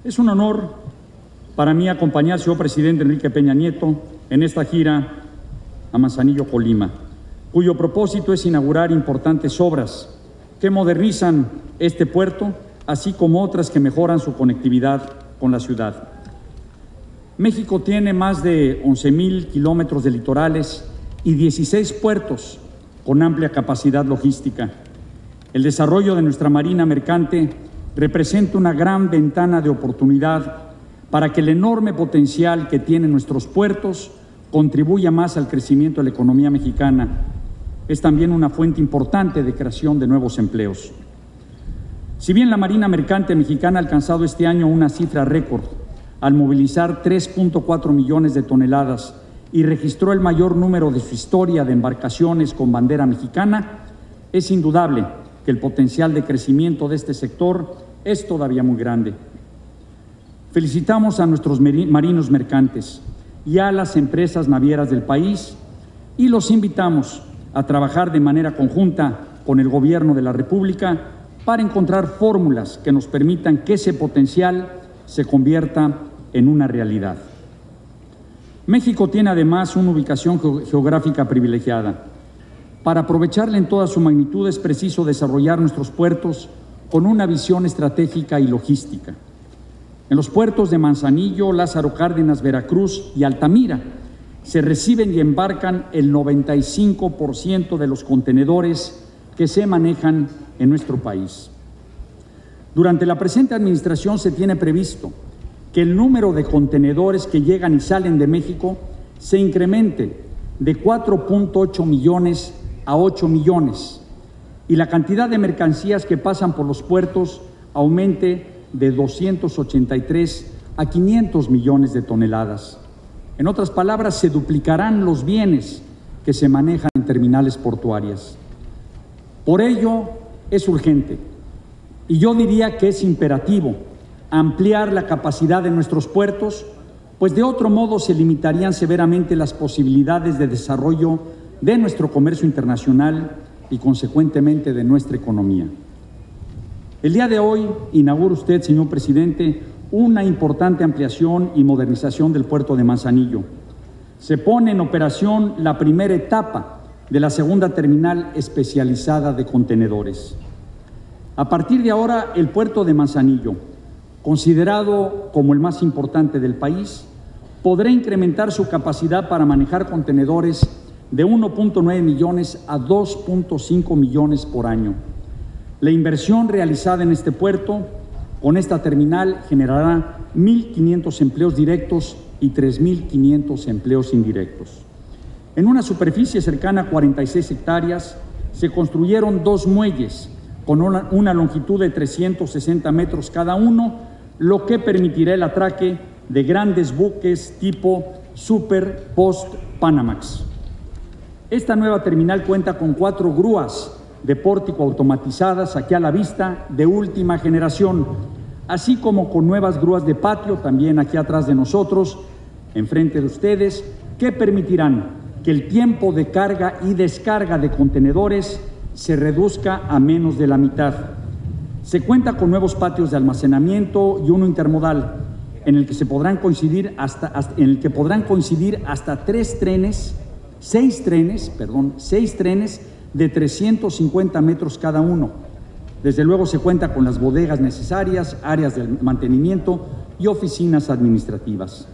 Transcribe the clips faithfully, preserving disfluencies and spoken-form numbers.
Es un honor para mí acompañar al señor presidente Enrique Peña Nieto en esta gira a Manzanillo, Colima, cuyo propósito es inaugurar importantes obras que modernizan este puerto, así como otras que mejoran su conectividad con la ciudad. México tiene más de once mil kilómetros de litorales y dieciséis puertos con amplia capacidad logística. El desarrollo de nuestra marina mercante representa una gran ventana de oportunidad para que el enorme potencial que tienen nuestros puertos contribuya más al crecimiento de la economía mexicana. Es también una fuente importante de creación de nuevos empleos. Si bien la Marina Mercante Mexicana ha alcanzado este año una cifra récord al movilizar tres punto cuatro millones de toneladas y registró el mayor número de su historia de embarcaciones con bandera mexicana, es indudable que el potencial de crecimiento de este sector es todavía muy grande. Felicitamos a nuestros marinos mercantes y a las empresas navieras del país y los invitamos a trabajar de manera conjunta con el Gobierno de la República para encontrar fórmulas que nos permitan que ese potencial se convierta en una realidad. México tiene además una ubicación geográfica privilegiada. Para aprovecharla en toda su magnitud es preciso desarrollar nuestros puertos con una visión estratégica y logística. En los puertos de Manzanillo, Lázaro Cárdenas, Veracruz y Altamira se reciben y embarcan el noventa y cinco por ciento de los contenedores que se manejan en nuestro país. Durante la presente administración se tiene previsto que el número de contenedores que llegan y salen de México se incremente de cuatro punto ocho millones a ocho millones y la cantidad de mercancías que pasan por los puertos aumente de doscientos ochenta y tres a quinientos millones de toneladas. En otras palabras, se duplicarán los bienes que se manejan en terminales portuarias. Por ello, es urgente, y yo diría que es imperativo, ampliar la capacidad de nuestros puertos, pues de otro modo se limitarían severamente las posibilidades de desarrollo de nuestro comercio internacional y, consecuentemente, de nuestra economía. El día de hoy inaugura usted, señor presidente, una importante ampliación y modernización del puerto de Manzanillo. Se pone en operación la primera etapa de la segunda terminal especializada de contenedores. A partir de ahora, el puerto de Manzanillo, considerado como el más importante del país, podrá incrementar su capacidad para manejar contenedores de uno punto nueve millones a dos punto cinco millones por año. La inversión realizada en este puerto, con esta terminal, generará mil quinientos empleos directos y tres mil quinientos empleos indirectos. En una superficie cercana a cuarenta y seis hectáreas, se construyeron dos muelles con una, una longitud de trescientos sesenta metros cada uno, lo que permitirá el atraque de grandes buques tipo Super Post Panamax. Esta nueva terminal cuenta con cuatro grúas de pórtico automatizadas aquí a la vista de última generación, así como con nuevas grúas de patio también aquí atrás de nosotros, enfrente de ustedes, que permitirán que el tiempo de carga y descarga de contenedores se reduzca a menos de la mitad. Se cuenta con nuevos patios de almacenamiento y uno intermodal, en el que se podrán coincidir hasta, hasta en el que podrán coincidir hasta tres trenes, seis trenes, perdón, seis trenes de trescientos cincuenta metros cada uno. Desde luego se cuenta con las bodegas necesarias, áreas de mantenimiento y oficinas administrativas.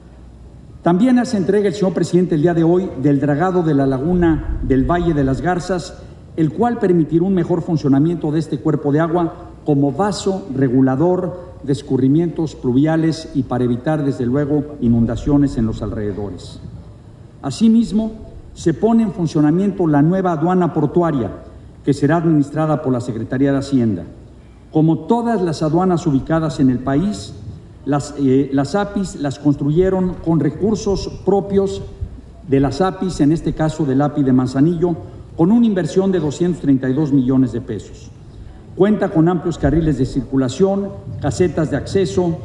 También hace entrega el señor presidente el día de hoy del dragado de la laguna del Valle de las Garzas, el cual permitirá un mejor funcionamiento de este cuerpo de agua como vaso regulador de escurrimientos pluviales y para evitar, desde luego, inundaciones en los alrededores. Asimismo, se pone en funcionamiento la nueva aduana portuaria, que será administrada por la Secretaría de Hacienda. Como todas las aduanas ubicadas en el país, las, eh, las A P Is las construyeron con recursos propios de las A P Is, en este caso del A P I de Manzanillo, con una inversión de doscientos treinta y dos millones de pesos. Cuenta con amplios carriles de circulación, casetas de acceso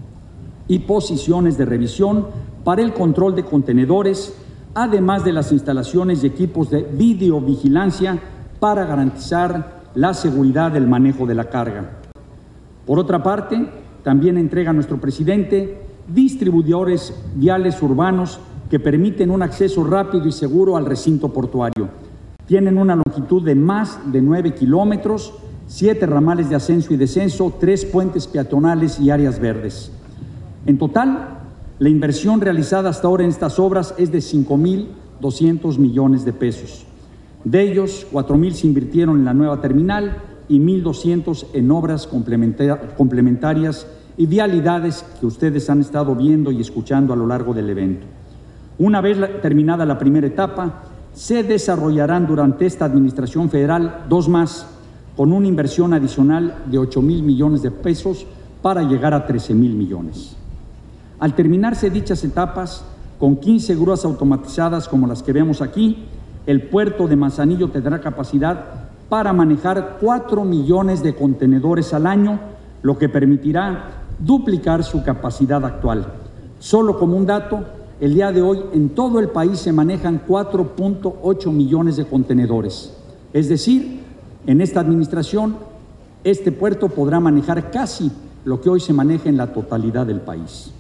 y posiciones de revisión para el control de contenedores, además de las instalaciones y equipos de videovigilancia para garantizar la seguridad del manejo de la carga. Por otra parte, también entrega a nuestro presidente distribuidores viales urbanos que permiten un acceso rápido y seguro al recinto portuario. Tienen una longitud de más de nueve kilómetros, siete ramales de ascenso y descenso, tres puentes peatonales y áreas verdes. En total, la inversión realizada hasta ahora en estas obras es de cinco mil doscientos millones de pesos. De ellos, cuatro mil se invirtieron en la nueva terminal y mil doscientos en obras complementarias y vialidades que ustedes han estado viendo y escuchando a lo largo del evento. Una vez terminada la primera etapa, se desarrollarán durante esta administración federal dos más, con una inversión adicional de ocho mil millones de pesos para llegar a trece mil millones. Al terminarse dichas etapas, con quince grúas automatizadas como las que vemos aquí, el puerto de Manzanillo tendrá capacidad para manejar cuatro millones de contenedores al año, lo que permitirá duplicar su capacidad actual. Solo como un dato, el día de hoy en todo el país se manejan cuatro punto ocho millones de contenedores. Es decir, en esta administración, este puerto podrá manejar casi lo que hoy se maneja en la totalidad del país.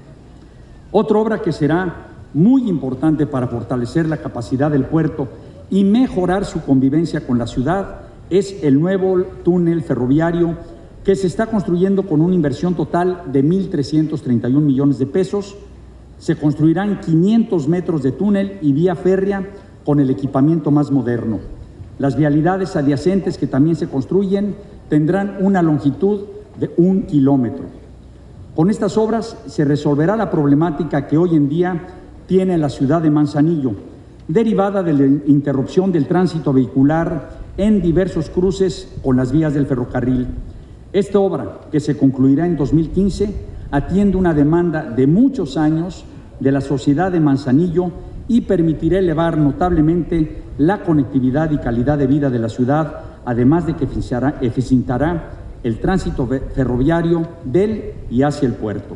Otra obra que será muy importante para fortalecer la capacidad del puerto y mejorar su convivencia con la ciudad es el nuevo túnel ferroviario que se está construyendo con una inversión total de mil trescientos treinta y un millones de pesos. Se construirán quinientos metros de túnel y vía férrea con el equipamiento más moderno. Las vialidades adyacentes que también se construyen tendrán una longitud de un kilómetro. Con estas obras se resolverá la problemática que hoy en día tiene la ciudad de Manzanillo, derivada de la interrupción del tránsito vehicular en diversos cruces con las vías del ferrocarril. Esta obra, que se concluirá en dos mil quince, atiende una demanda de muchos años de la sociedad de Manzanillo y permitirá elevar notablemente la conectividad y calidad de vida de la ciudad, además de que eficientará el tránsito ferroviario del y hacia el puerto.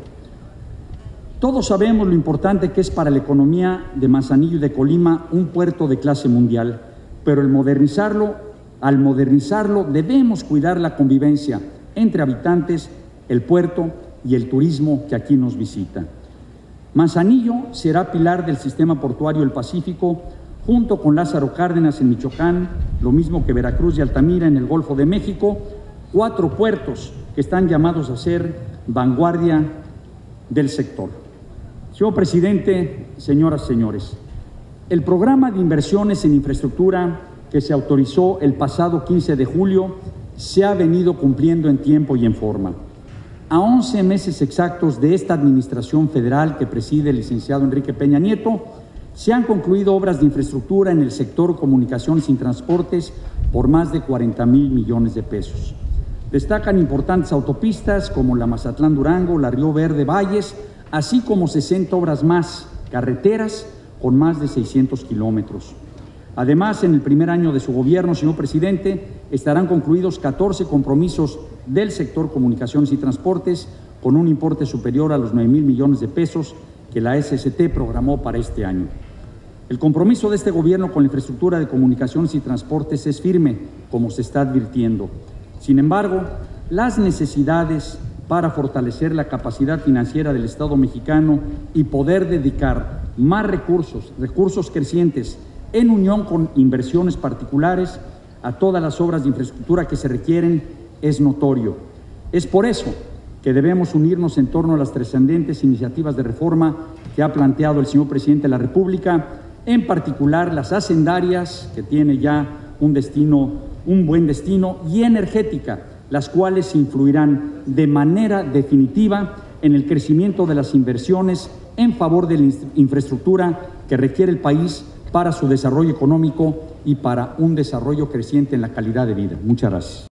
Todos sabemos lo importante que es para la economía de Manzanillo y de Colima un puerto de clase mundial, pero el modernizarlo, al modernizarlo debemos cuidar la convivencia entre habitantes, el puerto y el turismo que aquí nos visita. Manzanillo será pilar del sistema portuario del Pacífico, junto con Lázaro Cárdenas en Michoacán, lo mismo que Veracruz y Altamira en el Golfo de México, cuatro puertos que están llamados a ser vanguardia del sector. Señor presidente, señoras y señores, el programa de inversiones en infraestructura que se autorizó el pasado quince de julio se ha venido cumpliendo en tiempo y en forma. A once meses exactos de esta administración federal que preside el licenciado Enrique Peña Nieto, se han concluido obras de infraestructura en el sector comunicaciones y transportes por más de cuarenta mil millones de pesos. Destacan importantes autopistas como la Mazatlán-Durango, la Río Verde-Valles, así como sesenta obras más, carreteras con más de seiscientos kilómetros. Además, en el primer año de su gobierno, señor presidente, estarán concluidos catorce compromisos del sector comunicaciones y transportes con un importe superior a los nueve mil millones de pesos que la S S T programó para este año. El compromiso de este gobierno con la infraestructura de comunicaciones y transportes es firme, como se está advirtiendo. Sin embargo, las necesidades para fortalecer la capacidad financiera del Estado mexicano y poder dedicar más recursos, recursos crecientes, en unión con inversiones particulares a todas las obras de infraestructura que se requieren, es notorio. Es por eso que debemos unirnos en torno a las trascendentes iniciativas de reforma que ha planteado el señor presidente de la República, en particular las hacendarias, que tiene ya un destino, un buen destino, y energética, las cuales influirán de manera definitiva en el crecimiento de las inversiones en favor de la infraestructura que requiere el país para su desarrollo económico y para un desarrollo creciente en la calidad de vida. Muchas gracias.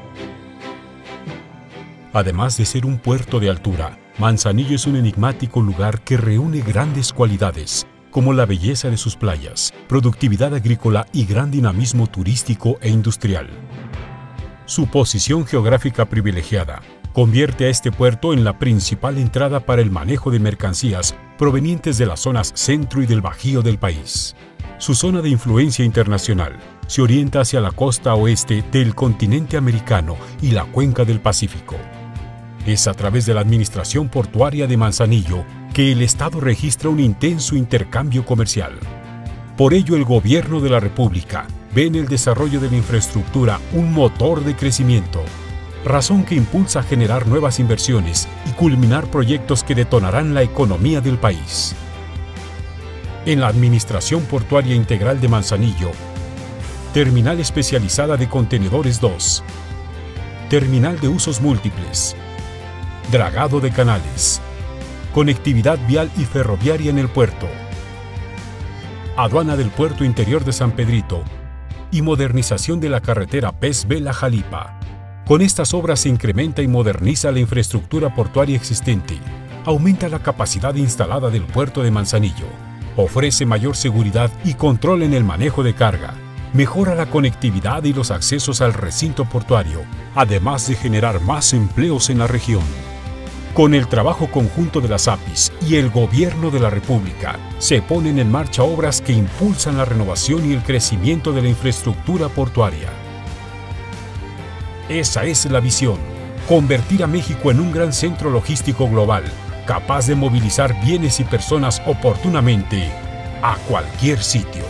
Además de ser un puerto de altura, Manzanillo es un enigmático lugar que reúne grandes cualidades, como la belleza de sus playas, productividad agrícola y gran dinamismo turístico e industrial. Su posición geográfica privilegiada convierte a este puerto en la principal entrada para el manejo de mercancías provenientes de las zonas centro y del bajío del país. Su zona de influencia internacional se orienta hacia la costa oeste del continente americano y la cuenca del Pacífico. Es a través de la Administración Portuaria de Manzanillo que el Estado registra un intenso intercambio comercial. Por ello, el Gobierno de la República ve en el desarrollo de la infraestructura un motor de crecimiento, razón que impulsa a generar nuevas inversiones y culminar proyectos que detonarán la economía del país. En la Administración Portuaria Integral de Manzanillo, Terminal Especializada de Contenedores dos, Terminal de Usos Múltiples, Dragado de canales, conectividad vial y ferroviaria en el puerto, aduana del Puerto Interior de San Pedrito y modernización de la carretera Pez Vela-Jalipa. Con estas obras se incrementa y moderniza la infraestructura portuaria existente, aumenta la capacidad instalada del puerto de Manzanillo, ofrece mayor seguridad y control en el manejo de carga, mejora la conectividad y los accesos al recinto portuario, además de generar más empleos en la región. Con el trabajo conjunto de las A P I S y el Gobierno de la República, se ponen en marcha obras que impulsan la renovación y el crecimiento de la infraestructura portuaria. Esa es la visión: convertir a México en un gran centro logístico global, capaz de movilizar bienes y personas oportunamente a cualquier sitio.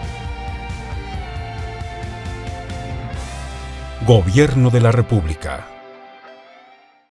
Gobierno de la República.